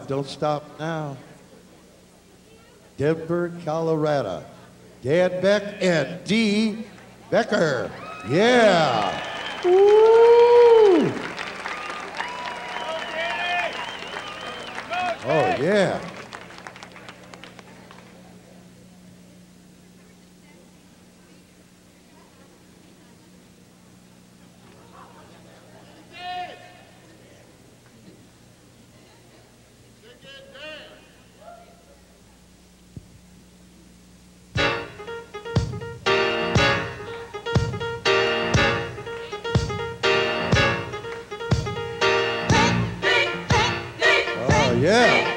Don't stop now. Denver, Colorado. Dan Beck and Dee Becker. Yeah. Woo. Oh, yeah. Yeah.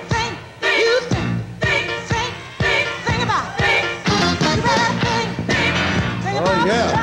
Oh, yeah.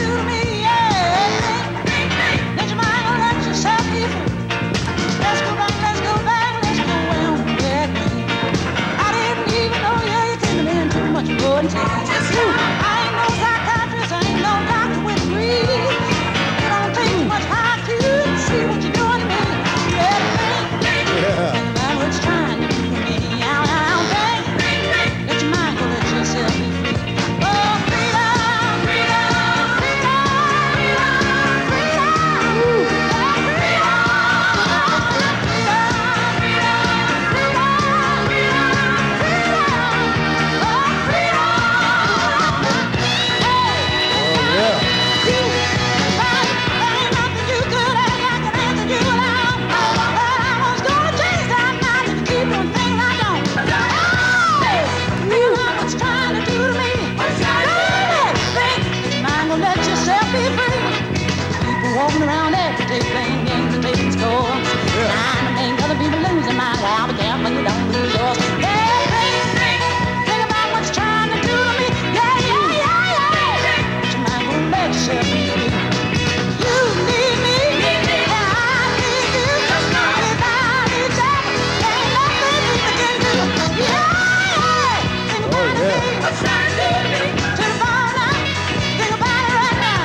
Walking around every day playing games and taking scores. I'm ain't gonna be losing my life, but can't make it don't lose yours. Think about what you're trying to do to me. But your mind won't let yourself be free. You need me, and I need you. Without each other, ain't nothing we can do. Think about it, what's trying to do to me? To the bone now, think about it right now.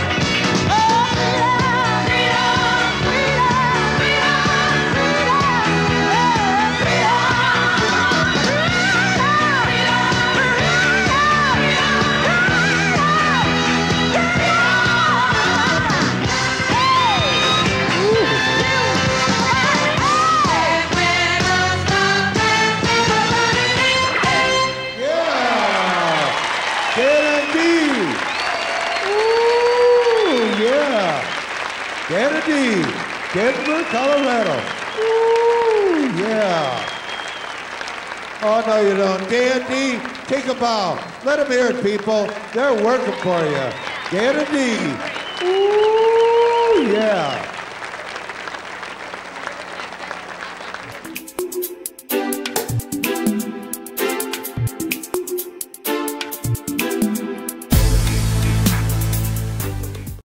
Kennedy, Denver, Colorado. Ooh, yeah. Oh, no, you don't. Dandy, take a bow. Let them hear it, people. They're working for you. Dandy. Ooh, yeah.